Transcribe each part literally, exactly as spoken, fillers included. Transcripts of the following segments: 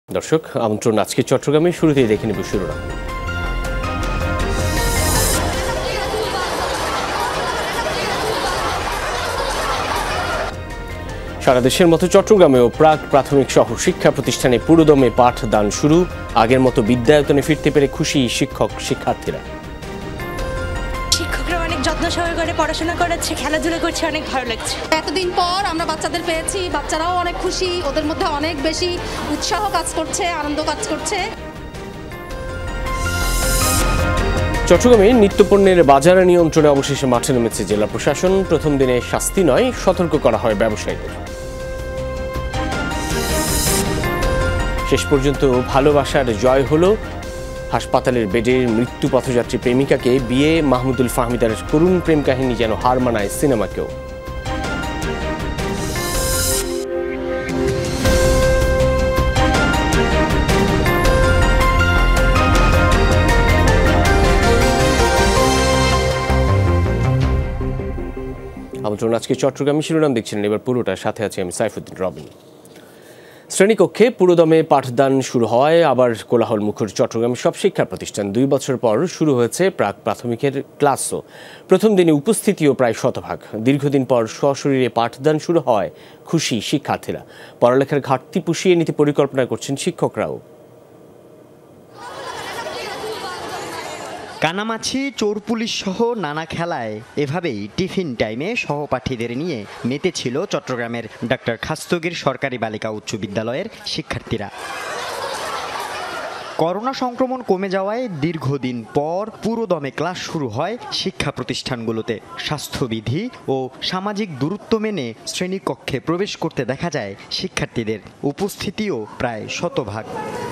দর্শক আমন্ত্রণ আজকে চট্টগ্রামে শুরুতেই দেখে নেব শিরোনাম। সারা দেশের মতো চট্টগ্রামেও প্রাক প্রাথমিক সহ শিক্ষা প্রতিষ্ঠানে পুরোদমে পাঠদান শুরু। আগের মতো বিদ্যায়তনে ফিরতে পেরে খুশি শিক্ষক শিক্ষার্থীরা। শিক্ষকরা অনেক যত্ন সহকারে পড়াশোনা করাচ্ছে, খেলাধুলা করছে, অনেক ভালো লাগছে। এতদিন পর আমরা বাচ্চাদের পেয়েছি, বাচ্চারাও অনেক খুশি, ওদের মধ্যে অনেক বেশি উৎসাহ কাজ করছে, আনন্দ কাজ করছে। চট্টগ্রামে নিত্যপণ্যের বাজার নিয়ন্ত্রণে অবশেষে মাঠে নেমেছে জেলা প্রশাসন। প্রথম দিনে শাস্তি নয়, সতর্ক করা হয় ব্যবসায়ীদের। শেষ পর্যন্ত ভালোবাসার জয় হলো। হাসপাতালের বেডের মৃত্যু পথযাত্রী প্রেমিকাকে বিয়ে। মাহমুদুল ফাহমিদার করুণ প্রেম কাহিনী যেন হার মানায় সিনেমাকেও। আমন্ত্রণ আজকে চট্টগ্রামে শিরোনাম দেখছিলেন, এবার পুরোটার সাথে আছে আমি সাইফুদ্দিন রবিন। শ্রেণীকক্ষে পুরোদমে পাঠদান শুরু হয়, আবার কোলাহল মুখর চট্টগ্রামে সব শিক্ষা প্রতিষ্ঠান। দুই বছর পর শুরু হয়েছে প্রাক প্রাথমিকের ক্লাসও। প্রথম দিনে উপস্থিতিও প্রায় শতভাগ। দীর্ঘদিন পর সশরীরে পাঠদান শুরু হয়, খুশি শিক্ষার্থীরা। পড়ালেখার ঘাটতি পুষিয়ে নিতে পরিকল্পনা করছেন শিক্ষকরাও। কানামাছি, চোর পুলিশ সহ নানা খেলায় এভাবেই টিফিন টাইমে সহপাঠীদের নিয়ে মেতেছিল চট্টগ্রামের ডাক্তার খাস্তগির সরকারি বালিকা উচ্চ বিদ্যালয়ের শিক্ষার্থীরা। করোনা সংক্রমণ কমে যাওয়ায় দীর্ঘদিন পর পুরোদমে ক্লাস শুরু হয় শিক্ষা প্রতিষ্ঠানগুলোতে। স্বাস্থ্যবিধি ও সামাজিক দূরত্ব মেনে শ্রেণীকক্ষে প্রবেশ করতে দেখা যায় শিক্ষার্থীদের। উপস্থিতিও প্রায় শতভাগ।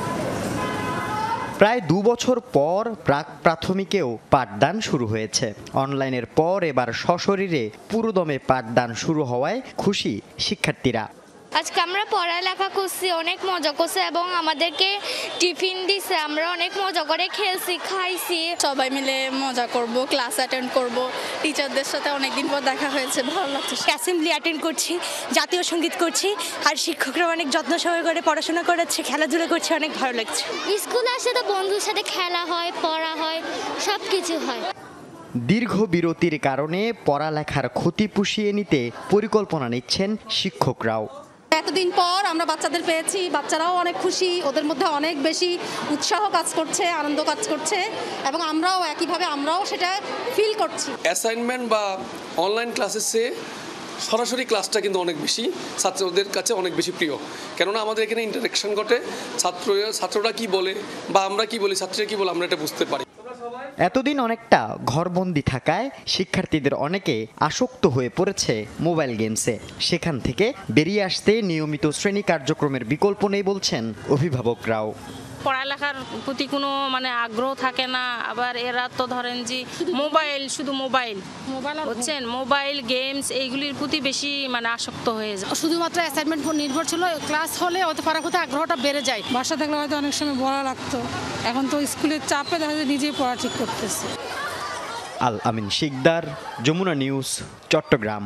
প্রায় দু বছর পর প্রাক প্রাথমিকেও পাঠদান শুরু হয়েছে। অনলাইনের পর এবার সশরীরে পুরোদমে পাঠদান শুরু হওয়ায় খুশি শিক্ষার্থীরা। আজকে আমরা পড়ালেখা করছি, অনেক মজা করছে এবং আমাদেরকে টিফিন দিছে। আমরা অনেক মজা করে খেলছি, খাইছি। সবাই মিলে মজা করব, ক্লাস অ্যাটেন্ড করব, টিচারদের সাথে অনেকদিন পর দেখা হয়েছে, ভালো লাগছে। অ্যাসেম্বলি অ্যাটেন্ড করছি, জাতীয় সঙ্গীত করছি, আর শিক্ষকরা অনেক যত্ন সহকারে পড়াশোনা করাচ্ছে, খেলাধুলা করছে, অনেক ভালো লাগছে। স্কুলে আসে তো বন্ধুর সাথে খেলা হয়, পড়া হয়, সব কিছু হয়। দীর্ঘ বিরতির কারণে পড়ালেখার ক্ষতি পুষিয়ে নিতে পরিকল্পনা নিচ্ছেন শিক্ষকরাও। এতদিন পর আমরা বাচ্চাদের পেয়েছি, বাচ্চারাও অনেক খুশি, ওদের মধ্যে অনেক বেশি উৎসাহ কাজ করছে, আনন্দ কাজ করছে, এবং আমরাও একইভাবে আমরাও সেটা ফিল করছি। অ্যাসাইনমেন্ট বা অনলাইন ক্লাসের চেয়ে সরাসরি ক্লাসটা কিন্তু অনেক বেশি ছাত্রদের কাছে অনেক বেশি প্রিয়, কেননা আমাদের এখানে ইন্টারাকশন ঘটে। ছাত্র ছাত্ররা কি বলে বা আমরা কি বলি, ছাত্রীরা কি বলে, আমরা এটা বুঝতে পারি। এতদিন অনেকটা ঘরবন্দি থাকায় শিক্ষার্থীদের অনেকে আসক্ত হয়ে পড়েছে মোবাইল গেমসে। সেখান থেকে বেরিয়ে আসতে নিয়মিত শ্রেণী কার্যক্রমের বিকল্প নেই বলছেন অভিভাবকরাও। পড়ালেখার প্রতি কোনো মানে আগ্রহ থাকে না। আবার এরা তো ধরেন যে মোবাইল, শুধু মোবাইল হচ্ছেন, মোবাইল গেমস এইগুলির প্রতি বেশি মানে আসক্ত হয়ে যায়। শুধুমাত্র অ্যাসাইনমেন্ট নির্ভর ছিল, ক্লাস হলে হয়তো পড়ার প্রতি আগ্রহটা বেড়ে যায়। বাসা থাকলে হয়তো অনেক সময় পড়া লাগতো, এখন তো স্কুলের চাপে দেখা যায় নিজেই পড়া ঠিক করতেছে। আল আমিন শিকদার, যমুনা নিউজ, চট্টগ্রাম।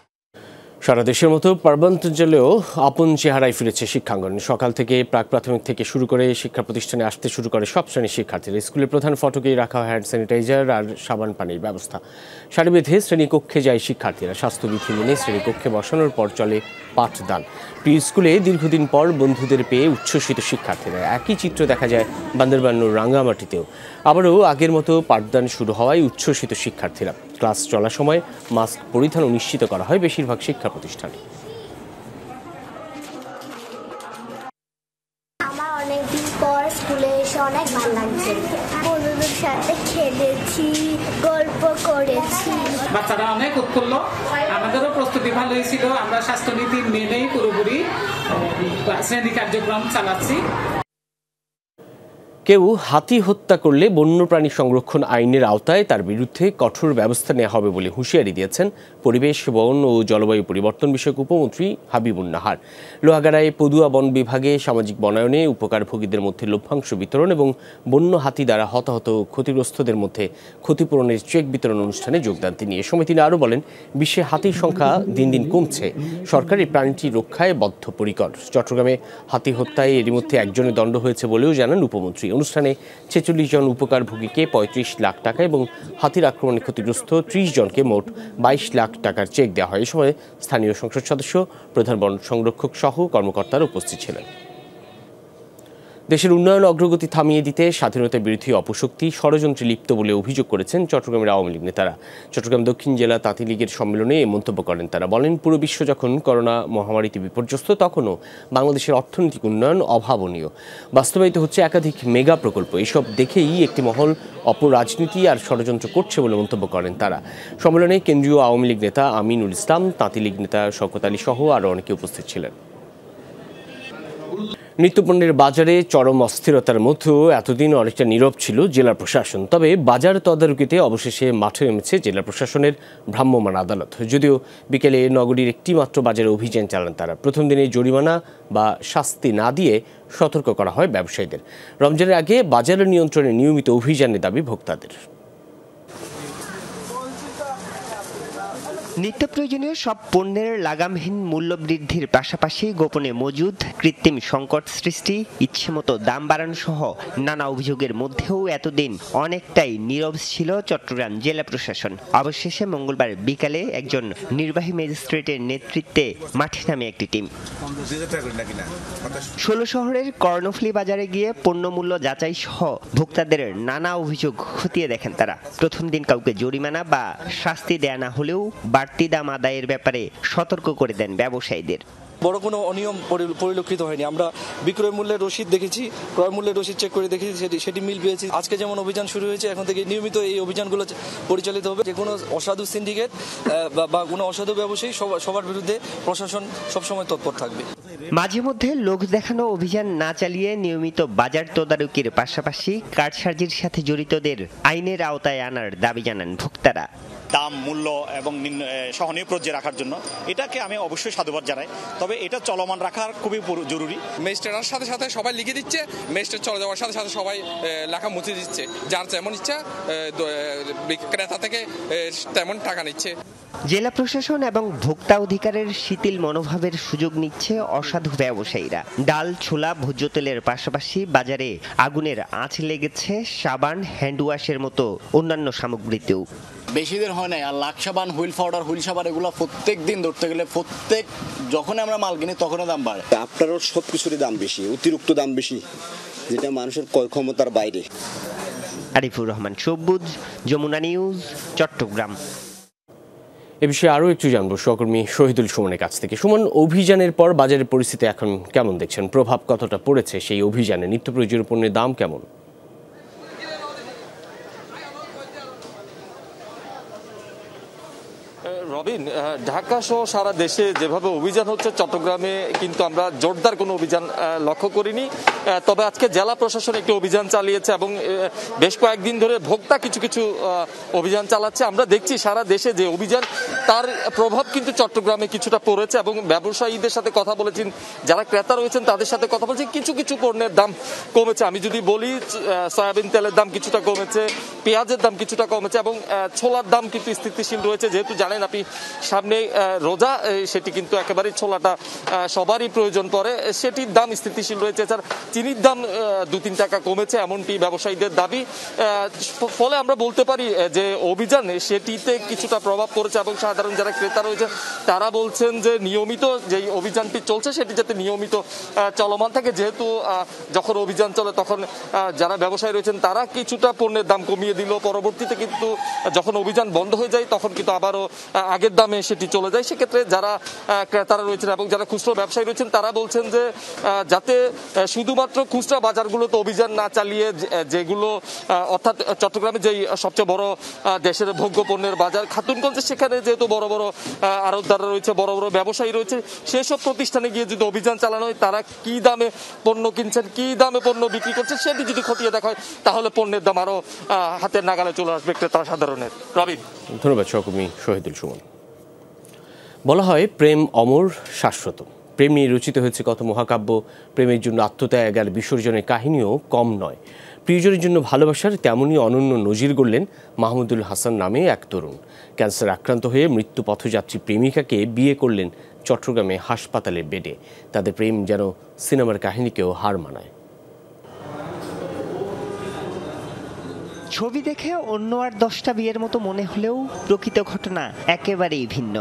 সারা দেশের মতো পার্বত্যাঞ্চলেও আপন চেহারায় ফিরেছে শিক্ষাঙ্গন। সকাল থেকে প্রাক প্রাথমিক থেকে শুরু করে শিক্ষা প্রতিষ্ঠানে আসতে শুরু করে সব শ্রেণীর শিক্ষার্থীরা। স্কুলের প্রধান ফটকেই রাখা হয় হ্যান্ড স্যানিটাইজার আর সাবান পানির ব্যবস্থা। সারি বেঁধে শ্রেণীকক্ষে যায় শিক্ষার্থীরা। স্বাস্থ্যবিধি মেনে শ্রেণীকক্ষে বসানোর পর চলে পাঠদান। প্রি স্কুলে দীর্ঘদিন পর বন্ধুদের পেয়ে উচ্ছ্বসিত শিক্ষার্থীরা। একই চিত্র দেখা যায় বান্দরবানের রাঙ্গামাটিতেও। আবারও আগের মতো পাঠদান শুরু হওয়ায় উচ্ছ্বসিত শিক্ষার্থীরা। ক্লাস চলার সময় মাস্ক পরিধানও নিশ্চিত করা হয় বেশিরভাগ শিক্ষা প্রতিষ্ঠানে। আমার অনেকদিন পর স্কুলে এসে অনেক ভালো লাগছে। বন্ধুদের সাথে খেলেছি, গল্প করেছি। বাচ্চারা অনেক উৎফুল্ল, আমাদেরও প্রস্তুতি ভালো হয়েছিল। আমরা স্বাস্থ্যনীতি মেনেই পুরোপুরি শ্রেণী কার্যক্রম চালাচ্ছি। কেউ হাতি হত্যা করলে বন্যপ্রাণী সংরক্ষণ আইনের আওতায় তার বিরুদ্ধে কঠোর ব্যবস্থা নেওয়া হবে বলে হুঁশিয়ারি দিয়েছেন পরিবেশ, বন ও জলবায়ু পরিবর্তন বিষয়ক উপমন্ত্রী হাবিবুন নাহার। লোহাগাড়ায় পদুয়া বন বিভাগে সামাজিক বনায়নে উপকারভোগীদের মধ্যে লভ্যাংশ বিতরণ এবং বন্য হাতি দ্বারা হতাহত ক্ষতিগ্রস্তদের মধ্যে ক্ষতিপূরণের চেক বিতরণ অনুষ্ঠানে যোগদান তিনি। এ সময় তিনি আরও বলেন, বিশ্বে হাতির সংখ্যা দিন দিন কমছে, সরকার এই প্রাণীটি রক্ষায় বদ্ধপরিকর। চট্টগ্রামে হাতি হত্যায় এরই মধ্যে একজনের দণ্ড হয়েছে বলেও জানান উপমন্ত্রী। অনুষ্ঠানে ছেচল্লিশ জন উপকারভোগীকে পঁয়ত্রিশ লাখ টাকা এবং হাতির আক্রমণে ক্ষতিগ্রস্ত ত্রিশ জনকে মোট বাইশ লাখ টাকার চেক দেওয়া হয়। এ সময় স্থানীয় সংসদ সদস্য, প্রধান বন সংরক্ষক সহ কর্মকর্তারা উপস্থিত ছিলেন। দেশের উন্নয়ন অগ্রগতি থামিয়ে দিতে স্বাধীনতা বিরোধী অপশক্তি ষড়যন্ত্রে লিপ্ত বলে অভিযোগ করেছেন চট্টগ্রামের আওয়ামী লীগ নেতারা। চট্টগ্রাম দক্ষিণ জেলা তাঁতি লীগের সম্মেলনে এ মন্তব্য করেন তারা। বলেন, পুরো বিশ্ব যখন করোনা মহামারীতে বিপর্যস্ত, তখনও বাংলাদেশের অর্থনৈতিক উন্নয়ন অভাবনীয়। বাস্তবায়িত হচ্ছে একাধিক মেগা প্রকল্প। এসব দেখেই একটি মহল অপরাজনীতি আর ষড়যন্ত্র করছে বলে মন্তব্য করেন তারা। সম্মেলনে কেন্দ্রীয় আওয়ামী লীগ নেতা আমিনুল ইসলাম, তাঁতি লীগ নেতা শওকত আলী সহ আরও অনেকে উপস্থিত ছিলেন। নিত্যপণ্যের বাজারে চরম অস্থিরতার মধ্যেও এতদিন অনেকটা নীরব ছিল জেলা প্রশাসন। তবে বাজার তদারকিতে অবশেষে মাঠে নেমেছে জেলা প্রশাসনের ভ্রাম্যমাণ আদালত। যদিও বিকেলে নগরীর একটি মাত্র বাজারে অভিযান চালান তারা। প্রথম দিনে জরিমানা বা শাস্তি না দিয়ে সতর্ক করা হয় ব্যবসায়ীদের। রমজানের আগে বাজারের নিয়ন্ত্রণে নিয়মিত অভিযানের দাবি ভোক্তাদের। নিত্য প্রয়োজনীয় সব পণ্যের লাগামহীন মূল্য বৃদ্ধির পাশাপাশি গোপনে মজুদ, কৃত্রিম সংকট সৃষ্টি, ইচ্ছেমতো দাম বাড়ানো সহ নানা অভিযোগের মধ্যেও এতদিন অনেকটাই নীরব ছিল চট্টগ্রাম জেলা প্রশাসন। অবশেষে মঙ্গলবার বিকালে একজন নির্বাহী ম্যাজিস্ট্রেটের নেতৃত্বে মাঠে নামে একটি টিম ষোলো শহরের কর্ণফুলী বাজারে গিয়ে পণ্যমূল্য যাচাই সহ ভোক্তাদের নানা অভিযোগ খতিয়ে দেখেন তারা। প্রথম দিন কাউকে জরিমানা বা শাস্তি দেয়া না হলেও বাড়তি দাম আদায়ের ব্যাপারে সতর্ক করে দেন ব্যবসায়ীদের। বড় কোনো অনিয়ম পরিলক্ষিত হয়নি। আমরা বিক্রয় মূল্যের রসিদ দেখেছি, ক্রয় মূল্যের রসিদ চেক করে দেখেছি, সেটি সেটি মিল পেয়েছি। আজকে যেমন অভিযান শুরু হয়েছে, এখন থেকে নিয়মিত এই অভিযানগুলো পরিচালিত হবে। যে কোনো অসাধু সিন্ডিকেট বা কোনো অসাধু ব্যবসায়ী সবার বিরুদ্ধে প্রশাসন সবসময় তৎপর থাকবে। মাঝে মধ্যে লোক দেখানো অভিযান না চালিয়ে নিয়মিত বাজার তদারকির পাশাপাশি কারসাজির সাথে জড়িতদের আইনের আওতায় আনার দাবি জানান ভোক্তারা। দাম, মূল্য এবং সহনীয় পর্যায়ে রাখার জন্য এটাকে আমি অবশ্যই সাধুবাদ জানাই। তবে এটা চলমান রাখার খুবই জরুরি। ম্যাজিস্ট্রেটের সাথে সাথে সবাই লিখে দিচ্ছে, ম্যাজিস্ট্রেট চলে যাওয়ার সাথে সাথে সবাই লেখা মুছে দিচ্ছে। যার যেমন ইচ্ছা ক্রেতা থেকে তেমন টাকা নিচ্ছে। জেলা প্রশাসন এবং ভোক্তা অধিকারের শিথিল মনোভাবের সুযোগ নিচ্ছে অসাধু ব্যবসায়ীরা। ডাল, ছোলা, ভোজ্য তেলের পাশাপাশি বাজারে আগুনের আঁচ লেগেছে সাবান, হ্যান্ড ওয়াশের মতো অন্যান্য সামগ্রীতেও। বেশি দিন হয় নাই, আর লাখ সাবান, হুইল পাউডার, হুইল সাবান এগুলো প্রত্যেক দিন ধরতে গেলে প্রত্যেক যখন আমরা মাল কিনি তখনও দাম বাড়ে। আপনারও সব কিছুরই দাম বেশি, অতিরিক্ত দাম বেশি, যেটা মানুষের ক্রয় ক্ষমতার বাইরে। আরিফুর রহমান সবুজ, যমুনা নিউজ, চট্টগ্রাম। এ বিষয়ে আরও একটু জানবো সহকর্মী শহীদুল সুমনের কাছ থেকে। সুমন, অভিযানের পর বাজারের পরিস্থিতি এখন কেমন দেখছেন? প্রভাব কতটা পড়েছে সেই অভিযানে? নিত্য প্রয়োজনীয় পণ্যের দাম কেমন? রবিন, ঢাকা সহ সারা দেশে যেভাবে অভিযান হচ্ছে, চট্টগ্রামে কিন্তু আমরা জোরদার কোনো অভিযান লক্ষ্য করিনি। তবে আজকে জেলা প্রশাসন একটি অভিযান চালিয়েছে এবং বেশ কয়েকদিন ধরে ভোক্তা কিছু কিছু অভিযান চালাচ্ছে। আমরা দেখছি সারা দেশে যে অভিযান, তার প্রভাব কিন্তু চট্টগ্রামে কিছুটা পড়েছে এবং ব্যবসায়ীদের সাথে কথা বলেছেন, যারা ক্রেতা রয়েছেন তাদের সাথে কথা বলছেন। কিছু কিছু পণ্যের দাম কমেছে। আমি যদি বলি, সয়াবিন তেলের দাম কিছুটা কমেছে, পেঁয়াজের দাম কিছুটা কমেছে এবং ছোলার দাম কিন্তু স্থিতিশীল রয়েছে। যেহেতু জানেন আপনি সামনে রোজা, সেটি কিন্তু একেবারেই ছোলাটা সবারই প্রয়োজন পড়ে, সেটির দাম স্থিতিশীল রয়েছে। এছাড়া চিনির দাম দু তিন টাকা কমেছে, এমনটি ব্যবসায়ীদের দাবি। ফলে আমরা বলতে পারি যে অভিযান সেটিতে কিছুটা প্রভাব পড়েছে এবং সাধারণ যারা ক্রেতা রয়েছে তারা বলছেন যে নিয়মিত যেই অভিযানটি চলছে সেটি যাতে নিয়মিত চলমান থাকে। যেহেতু যখন অভিযান চলে তখন যারা ব্যবসায়ী রয়েছেন তারা কিছুটা পণ্যের দাম কমিয়ে দিল, পরবর্তীতে কিন্তু যখন অভিযান বন্ধ হয়ে যায় তখন কিন্তু আবারও আগের দামে সেটি চলে যায়। সেক্ষেত্রে যারা ক্রেতারা রয়েছেন এবং যারা খুচরো ব্যবসায়ী রয়েছেন তারা বলছেন যে যাতে শুধুমাত্র শুধুমাত্র খুচরা বাজারগুলোতে অভিযান না চালিয়ে যেগুলো অর্থাৎ চট্টগ্রামে যেই সবচেয়ে বড় দেশের ভোগ্য পণ্যের বাজার খাতুনগঞ্জে, সেখানে যেহেতু বড় বড় আড়তদাররা রয়েছে, বড় বড় ব্যবসায়ী রয়েছে, সেসব প্রতিষ্ঠানে গিয়ে যদি অভিযান চালানো হয়, তারা কি দামে পণ্য কিনছেন, কি দামে পণ্য বিক্রি করছেন, সেটি যদি খতিয়ে দেখা হয়, তাহলে পণ্যের দাম আরো হাতের নাগালে চলে আসবে ক্রেতা সাধারণের। রবিন, ধন্যবাদ সহকর্মী শহীদুল সুমন। বলা হয় প্রেম অমর, শাশ্বত। প্রেম নিয়ে রচিত হয়েছে কত মহাকাব্য। প্রেমের জন্য আত্মত্যাগ আর বিসর্জনের কাহিনীও কম নয়। প্রিয়জনের জন্য ভালোবাসার তেমনই অনন্য নজির গড়লেন মাহমুদুল হাসান নামে এক তরুণ। ক্যান্সার আক্রান্ত হয়ে মৃত্যু পথযাত্রী প্রেমিকাকে বিয়ে করলেন চট্টগ্রামে হাসপাতালের বেডে। তাদের প্রেম যেন সিনেমার কাহিনীকেও হার মানায়। ছবি দেখে অন্য আর দশটা বিয়ের মতো মনে হলেও প্রকৃত ঘটনা একেবারেই ভিন্ন।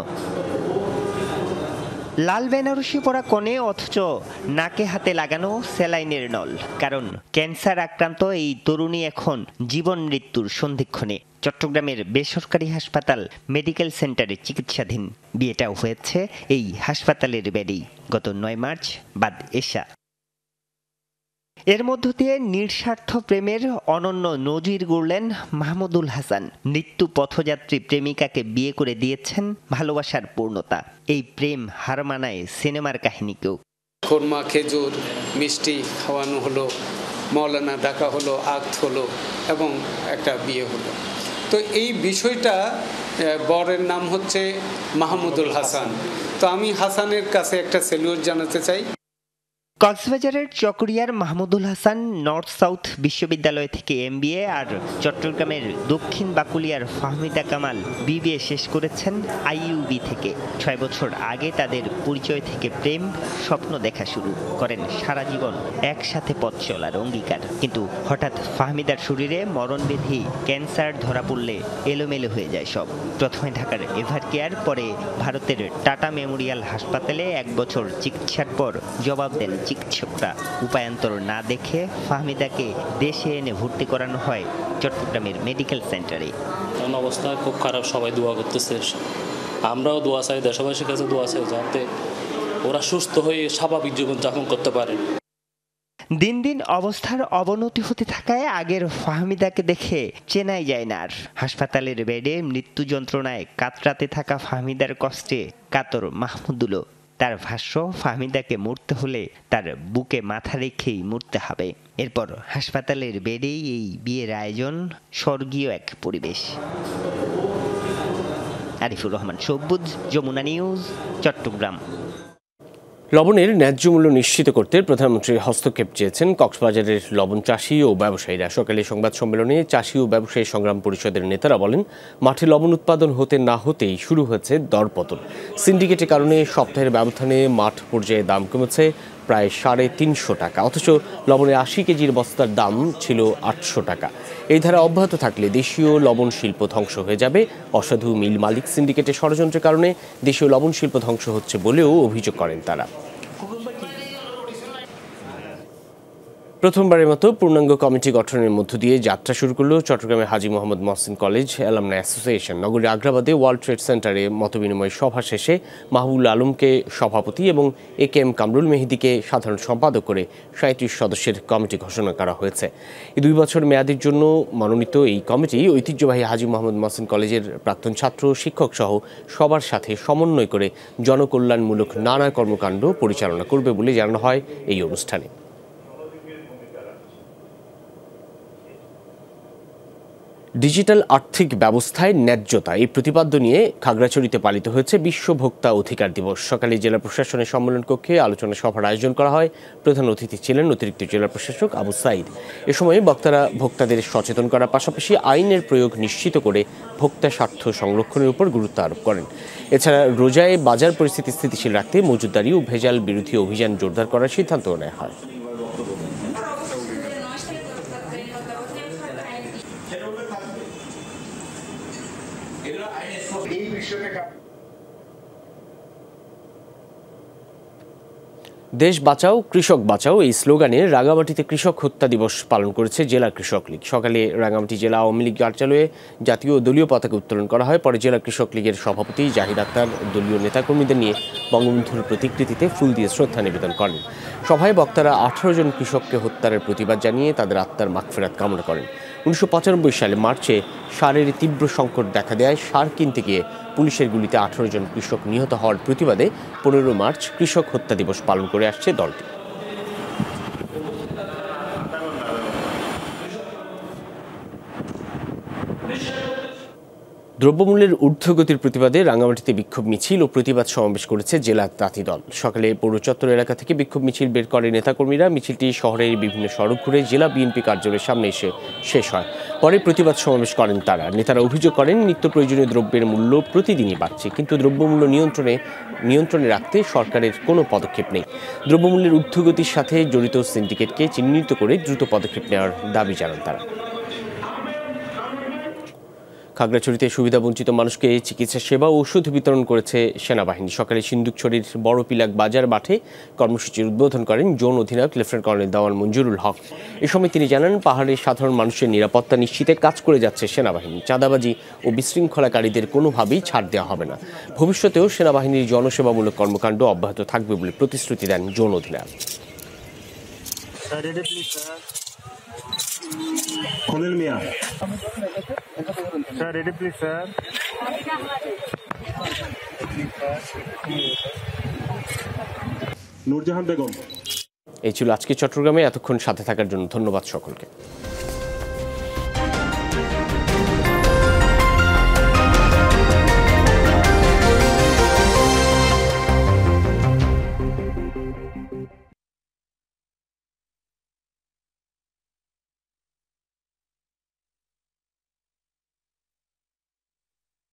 লাল বেনারসি পরা কনে, অথচ নাকে হাতে লাগানো স্যালাইনের নল। কারণ ক্যান্সার আক্রান্ত এই তরুণী এখন জীবন মৃত্যুর সন্ধিক্ষণে। চট্টগ্রামের বেসরকারি হাসপাতাল মেডিকেল সেন্টারে চিকিৎসাধীন। বিয়েটাও হয়েছে এই হাসপাতালের বেডেই গত নয় মার্চ বাদ এশা। এর মধ্য দিয়ে নিঃস্বার্থ প্রেমের অনন্য নজির গড়লেন মাহমুদুল হাসান। মৃত্যু পথযাত্রী প্রেমিকাকে বিয়ে করে দিয়েছেন ভালোবাসার পূর্ণতা। এই প্রেম হার মানায় সিনেমার কাহিনীকেও। খোরমা, খেজুর, মিষ্টি খাওয়ানো হলো, মৌলানা ডাকা হলো, আক্ত হলো এবং একটা বিয়ে হলো। তো এই বিষয়টা, বরের নাম হচ্ছে মাহমুদুল হাসান। তো আমি হাসানের কাছে একটা স্যালুট জানাতে চাই। কক্সবাজারের চকরিয়ার মাহমুদুল হাসান নর্থ সাউথ বিশ্ববিদ্যালয় থেকে এমবিএ আর চট্টগ্রামের দক্ষিণ বাকুলিয়ার ফাহমিদা কামাল বিবিএ শেষ করেছেন আইইউবি থেকে। ছয় বছর আগে তাদের পরিচয় থেকে প্রেম, স্বপ্ন দেখা শুরু করেন, সারা জীবন একসাথে পথ চলার অঙ্গীকার। কিন্তু হঠাৎ ফাহমিদার শরীরে মরণব্যাধি ক্যান্সার ধরা পড়লে এলোমেলো হয়ে যায় সব। প্রথমে ঢাকার এভার কেয়ার, পরে ভারতের টাটা মেমোরিয়াল হাসপাতালে এক বছর চিকিৎসার পর জবাব দেন চিকিৎসকরা। উপায়ান্তর না দেখে ফাহমিদাকে দেশে এনে ভর্তি করানো হয় চট্টগ্রামের মেডিকেল সেন্টারে। এখন অবস্থা খুব খারাপ, সবাই দোয়া করতেছে, আমরাও দোয়া চাই, দেশবাসীর কাছে দোয়া চাই যাতে ওরা সুস্থ হয়ে স্বাভাবিক জীবনযাপন করতে পারে। দিন দিন অবস্থার অবনতি হতে থাকায় আগের ফাহমিদাকে দেখে চেনাই যায় না আর। হাসপাতালের বেডে মৃত্যু যন্ত্রণায় কাতরাতে থাকা ফাহমিদার কষ্টে কাতর মাহমুদুলও। তার ভাষ্য, ফাহমিদাকে মরতে হলে তার বুকে মাথা রেখেই মরতে হবে। এরপর হাসপাতালের বেডেই এই বিয়ের আয়োজন, স্বর্গীয় এক পরিবেশ। আরিফুর রহমান সবুজ, যমুনা নিউজ, চট্টগ্রাম। লবণের ন্যায্য মূল্য নিশ্চিত করতে প্রধানমন্ত্রীর হস্তক্ষেপ চেয়েছেন কক্সবাজারের লবণ চাষি ও ব্যবসায়ীরা। সকালে সংবাদ সম্মেলনে চাষি ও ব্যবসায়ী সংগ্রাম পরিষদের নেতারা বলেন, মাঠে লবণ উৎপাদন হতে না হতেই শুরু হয়েছে দরপতন। সিন্ডিকেটের কারণে সপ্তাহের ব্যবধানে মাঠ পর্যায়ে দাম কমেছে প্রায় সাড়ে তিনশো টাকা, অথচ লবণের আশি কেজির বস্তার দাম ছিল আটশো টাকা। এই ধারা অব্যাহত থাকলে দেশীয় লবণ শিল্প ধ্বংস হয়ে যাবে। অসাধু মিল মালিক সিন্ডিকেটের ষড়যন্ত্রের কারণে দেশীয় লবণ শিল্প ধ্বংস হচ্ছে বলেও অভিযোগ করেন তারা। প্রথমবারের মতো পূর্ণাঙ্গ কমিটি গঠনের মধ্য দিয়ে যাত্রা শুরু করল চট্টগ্রামের Haji Mohammad Mohsin college alumni association. নগরীর আগ্রাবাদে ওয়ার্ল্ড ট্রেড সেন্টারে মতবিনিময় সভা শেষে মাহবুবুল আলমকে সভাপতি এবং এ কে এম কামরুল মেহেদিকে সাধারণ সম্পাদক করে সাঁত্রিশ সদস্যের কমিটি ঘোষণা করা হয়েছে। এই দুই বছর মেয়াদের জন্য মনোনীত এই কমিটি ঐতিহ্যবাহী হাজী মোহাম্মদ মহসিন কলেজের প্রাক্তন ছাত্র, শিক্ষক সহ সবার সাথে সমন্বয় করে জনকল্যাণমূলক নানা কর্মকাণ্ড পরিচালনা করবে বলে জানানো হয় এই অনুষ্ঠানে। ডিজিটাল আর্থিক ব্যবস্থায় ন্যায্যতা, এই প্রতিপাদ্য নিয়ে খাগড়াছড়িতে পালিত হয়েছে বিশ্ব ভোক্তা অধিকার দিবস। সকালে জেলা প্রশাসনের সম্মেলন কক্ষে আলোচনা সভার আয়োজন করা হয়। প্রধান অতিথি ছিলেন অতিরিক্ত জেলা প্রশাসক আবু সাইদ। এ সময় বক্তারা ভোক্তাদের সচেতন করার পাশাপাশি আইনের প্রয়োগ নিশ্চিত করে ভোক্তা স্বার্থ সংরক্ষণের উপর গুরুত্ব আরোপ করেন। এছাড়া রোজায় বাজার পরিস্থিতি স্থিতিশীল রাখতে মজুতদারি ও ভেজাল বিরোধী অভিযান জোরদার করার সিদ্ধান্ত নেওয়া হয়। দেশ বাঁচাও কৃষক বাঁচাও এই স্লোগানে রাঙামাটিতে কৃষক হত্যা দিবস পালন করেছে জেলা কৃষক লীগ। সকালে রাঙামাটি জেলা আওয়ামী লীগ কার্যালয়ে জাতীয় দলীয় পতাকা উত্তোলন করা হয়। পরে জেলা কৃষক লীগের সভাপতি জাহিদ আক্তার দলীয় নেতাকর্মীদের নিয়ে বঙ্গবন্ধুর প্রতিকৃতিতে ফুল দিয়ে শ্রদ্ধা নিবেদন করেন। সভায় বক্তারা আঠারো জন কৃষককে হত্যার প্রতিবাদ জানিয়ে তাদের আত্মার মাগফিরাত কামনা করেন। উনিশশো পঁচানব্বই সালে মার্চে সারের তীব্র সংকট দেখা দেয়। সার কিনতে গিয়ে পুলিশের গুলিতে আঠারো জন কৃষক নিহত হওয়ার প্রতিবাদে পনেরো মার্চ কৃষক হত্যা দিবস পালন করে আসছে দলটি। দ্রব্যমূল্যের ঊর্ধ্বগতির প্রতিবাদে রাঙামাটিতে বিক্ষোভ মিছিল ও প্রতিবাদ সমাবেশ করেছে জেলা তাঁতি দল। সকালে পৌর চত্বর এলাকা থেকে বিক্ষোভ মিছিল বের করে নেতাকর্মীরা। মিছিলটি শহরের বিভিন্ন সড়ক ঘুরে জেলা বিএনপি কার্যালয়ের সামনে এসে শেষ হয়। পরে প্রতিবাদ সমাবেশ করেন তারা। নেতারা অভিযোগ করেন, নিত্য প্রয়োজনীয় দ্রব্যের মূল্য প্রতিদিনই বাড়ছে, কিন্তু দ্রব্যমূল্য নিয়ন্ত্রণে নিয়ন্ত্রণে রাখতে সরকারের কোনো পদক্ষেপ নেই। দ্রব্যমূল্যের ঊর্ধ্বগতির সাথে জড়িত সিন্ডিকেটকে চিহ্নিত করে দ্রুত পদক্ষেপ নেওয়ার দাবি জানান তারা। খাগড়াছড়িতে সুবিধাবঞ্চিত মানুষকে চিকিৎসা সেবা ও ওষুধ বিতরণ করেছে সেনাবাহিনী। সকালে সিন্দুকছড়ির বড় পিলাক বাজার মাঠে কর্মসূচির উদ্বোধন করেন জোন অধিনায়ক লেফটেন্যান্ট কর্নেল দেওয়ান মঞ্জুরুল হক। এ সময় তিনি জানান, পাহাড়ের সাধারণ মানুষের নিরাপত্তা নিশ্চিতে কাজ করে যাচ্ছে সেনাবাহিনী। চাঁদাবাজি ও বিশৃঙ্খলাকারীদের কোনোভাবেই ছাড় দেওয়া হবে না। ভবিষ্যতেও সেনাবাহিনীর জনসেবামূলক কর্মকাণ্ড অব্যাহত থাকবে বলে প্রতিশ্রুতি দেন জোন অধিনায়ক। Khalil Mia sir, ready please sir. Nurjahan Begum. এই ছিল আজকে চট্টগ্রামে। এতক্ষণ সাথে থাকার জন্য ধন্যবাদ সকলকে।